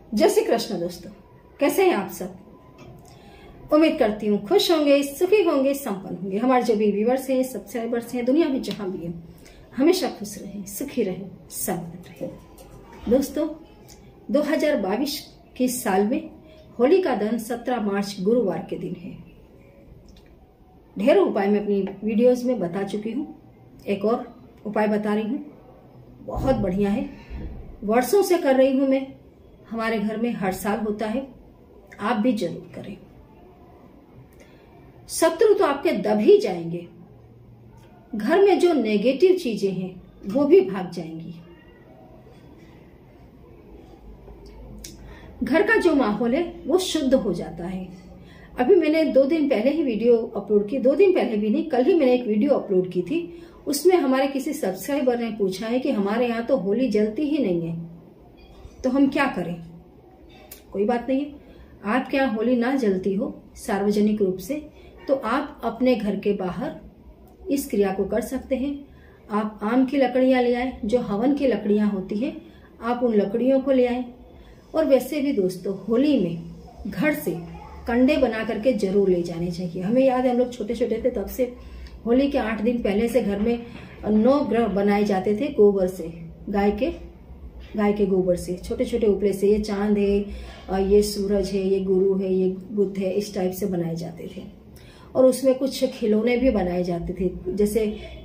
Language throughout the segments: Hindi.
जय श्री कृष्ण दोस्तों, कैसे हैं आप सब। उम्मीद करती हूँ खुश होंगे, सुखी होंगे, संपन्न होंगे। हमारे जो भी व्यूवर्स हैं, सब्सक्राइबर्स हैं, दुनिया में जहां भी हैं, हमेशा खुश रहें, सुखी रहें, संपन्न रहें। दोस्तों 2022 के साल में होली का दहन 17 मार्च गुरुवार के दिन है। ढेरों उपाय मैं अपनी वीडियोस में बता चुकी हूँ, एक और उपाय बता रही हूँ, बहुत बढ़िया है, वर्षों से कर रही हूँ मैं, हमारे घर में हर साल होता है, आप भी जरूर करें। शत्रु तो आपके दब ही जाएंगे, घर में जो नेगेटिव चीजें हैं वो भी भाग जाएंगी, घर का जो माहौल है वो शुद्ध हो जाता है। अभी मैंने 2 दिन पहले ही वीडियो अपलोड की, 2 दिन पहले भी नहीं, कल ही मैंने एक वीडियो अपलोड की थी। उसमें हमारे किसी सब्सक्राइबर ने पूछा है कि हमारे यहाँ तो होली जलती ही नहीं है, तो हम क्या करें। कोई बात नहीं है, आपके यहाँ होली ना जलती हो सार्वजनिक रूप से, तो आप अपने घर के बाहर इस क्रिया को कर सकते हैं। आप आम की लकड़ियां ले आए, जो हवन की लकड़ियां होती है, आप उन लकड़ियों को ले आए। और वैसे भी दोस्तों होली में घर से कंडे बना करके जरूर ले जाने चाहिए। हमें याद है, हम लोग छोटे छोटे थे तब से होली के 8 दिन पहले से घर में 9 ग्रह बनाए जाते थे गोबर से, गाय के गोबर से, छोटे छोटे उपले से। ये चांद है, ये सूरज है, ये गुरु है, ये बुध है, इस टाइप से बनाए जाते थे। और उसमें कुछ खिलौने भी बनाए जाते थे, जैसे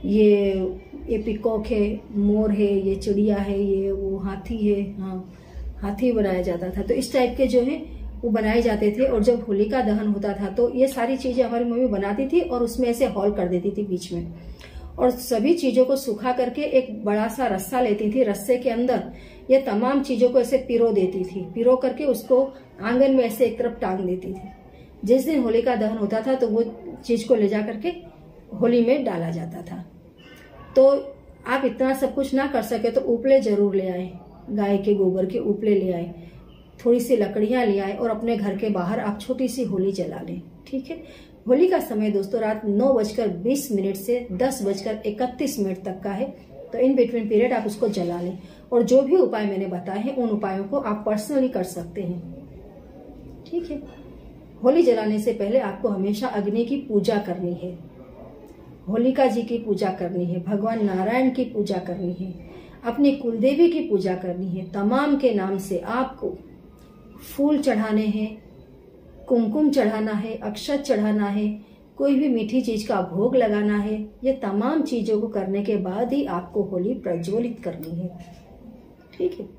ये पिकॉक है, मोर है, ये चिड़िया है, ये वो हाथी है, हाँ हाथी बनाया जाता था। तो इस टाइप के जो है वो बनाए जाते थे। और जब होली का दहन होता था तो ये सारी चीजें हमारी मम्मी बनाती थी और उसमें ऐसे हॉल कर देती थी बीच में, और सभी चीजों को सुखा करके एक बड़ा सा रस्सा लेती थी, रस्से के अंदर ये तमाम चीजों को ऐसे पिरो देती थी, पिरो करके उसको आंगन में ऐसे एक तरफ टांग देती थी। जिस दिन होली का दहन होता था तो वो चीज को ले जा करके होली में डाला जाता था। तो आप इतना सब कुछ ना कर सके तो उपले जरूर ले आए, गाय के गोबर के उपले ले आए, थोड़ी सी लकड़ियां ले आए और अपने घर के बाहर आप छोटी सी होली जला लें। ठीक है, होली का समय दोस्तों रात 9:20 से 10:31 तक का है, तो इन बिटवीन पीरियड आप उसको जला लें। और जो भी उपाय मैंने बताए हैं उन उपायों को आप पर्सनली कर सकते हैं। ठीक है, होली जलाने से पहले आपको हमेशा अग्नि की पूजा करनी है, होलिका जी की पूजा करनी है, भगवान नारायण की पूजा करनी है, अपनी कुलदेवी की पूजा करनी है। तमाम के नाम से आपको फूल चढ़ाने हैं, कुमकुम चढ़ाना है, अक्षत चढ़ाना है, कोई भी मीठी चीज का भोग लगाना है। ये तमाम चीजों को करने के बाद ही आपको होली प्रज्वलित करनी है। ठीक है,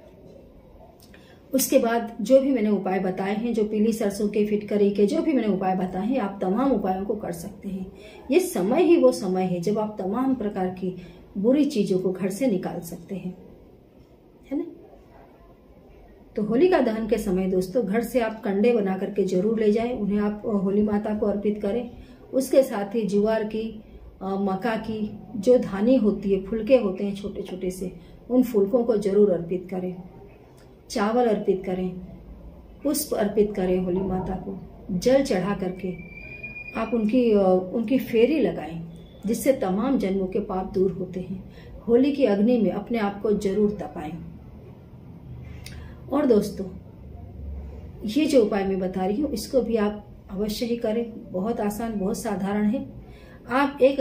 उसके बाद जो भी मैंने उपाय बताए हैं, जो पीली सरसों के, फिटकरी के, जो भी मैंने उपाय बताए हैं, आप तमाम उपायों को कर सकते हैं। ये समय ही वो समय है जब आप तमाम प्रकार की बुरी चीजों को घर से निकाल सकते हैं, है ना। तो होली का दहन के समय दोस्तों घर से आप कंडे बना करके जरूर ले जाएं, उन्हें आप होली माता को अर्पित करें। उसके साथ ही ज्वार की, मक्का की जो धानी होती है, फुलके होते हैं छोटे छोटे से, उन फुलकों को जरूर अर्पित करें, चावल अर्पित करें, पुष्प अर्पित करें होली माता को, जल चढ़ा करके आप उनकी फेरी लगाएं, जिससे तमाम जन्मों के पाप दूर होते हैं। होली की अग्नि में अपने आप को जरूर तपाएं। और दोस्तों ये जो उपाय मैं बता रही हूँ इसको भी आप अवश्य ही करें, बहुत आसान, बहुत साधारण है। आप एक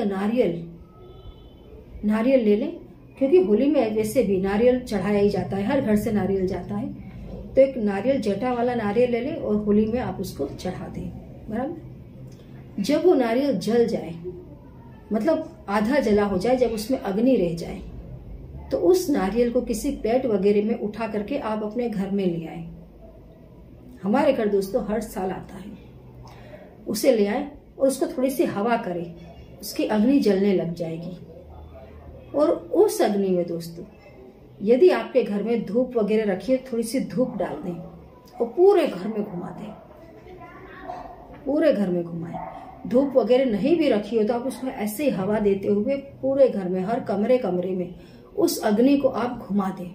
नारियल ले लें, क्योंकि होली में वैसे भी नारियल चढ़ाया ही जाता है, हर घर से नारियल जाता है। तो एक नारियल, जटा वाला नारियल ले लें और होली में आप उसको चढ़ा दें, बराबर। जब वो नारियल जल जाए, मतलब आधा जला हो जाए, जब उसमें अग्नि रह जाए, तो उस नारियल को किसी प्लेट वगैरह में उठा करके आप अपने घर में ले आए। हमारे घर दोस्तों हर साल आता है, उसे ले आए और उसको थोड़ी सी हवा करें, उसकी अग्नि जलने लग जाएगी। और उस अग्नि में दोस्तों यदि आपके घर में धूप वगैरह रखी है, थोड़ी सी धूप डाल दें और पूरे घर में घुमा दें, पूरे घर में घुमाएं। धूप वगैरह नहीं भी रखी हो तो आप उसमें ऐसे ही हवा देते हुए पूरे घर में, हर कमरे में उस अग्नि को आप घुमा दें।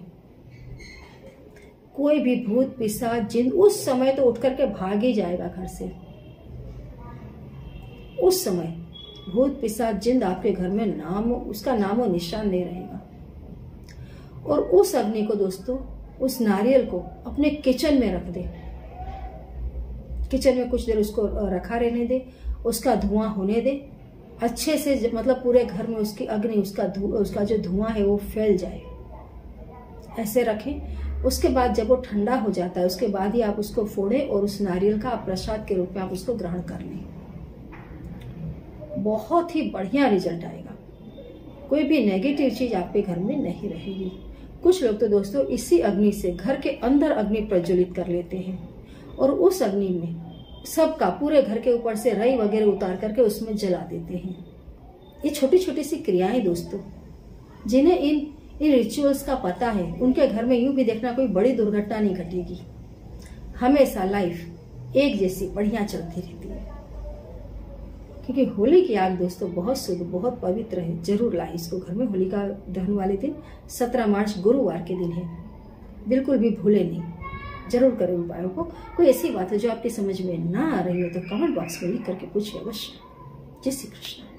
कोई भी भूत पिशाच जिन उस समय तो उठ करके भाग ही जाएगा घर से। उस समय भूत पिशाच जिंद आपके घर में उसका नामो निशान नहीं रहेगा। और उस अग्नि को दोस्तों उस नारियल को अपने किचन में रख दे। किचन में कुछ देर उसको रखा रहने दे, उसका धुआं होने दे अच्छे से, मतलब पूरे घर में उसकी अग्नि, उसका जो धुआं है वो फैल जाए, ऐसे रखें। उसके बाद जब वो ठंडा हो जाता है उसके बाद ही आप उसको फोड़ें और उस नारियल का प्रसाद के रूप में आप उसको ग्रहण कर लें। बहुत ही बढ़िया रिजल्ट आएगा, कोई भी नेगेटिव चीज आपके घर में नहीं रहेगी। कुछ लोग तो दोस्तों इसी अग्नि से घर के अंदर अग्नि प्रज्वलित कर लेते हैं और उस अग्नि में सबका, पूरे घर के ऊपर से रई वगैरह उतार करके उसमें जला देते हैं। ये छोटी छोटी सी क्रियाएं दोस्तों, जिन्हें इन रिचुअल्स का पता है, उनके घर में यूं भी देखना कोई बड़ी दुर्घटना नहीं घटेगी। हमेशा लाइफ एक जैसी बढ़िया चलती रहती है, क्योंकि होली की आग दोस्तों बहुत शुभ, बहुत पवित्र है। जरूर लाए इसको घर में। होलिका दहन वाले दिन 17 मार्च गुरुवार के दिन है, बिल्कुल भी भूले नहीं, जरूर करें उपायों को। कोई ऐसी बात है जो आपकी समझ में ना आ रही हो तो कमेंट बॉक्स में लिख करके पूछिए अवश्य। जय श्री कृष्ण।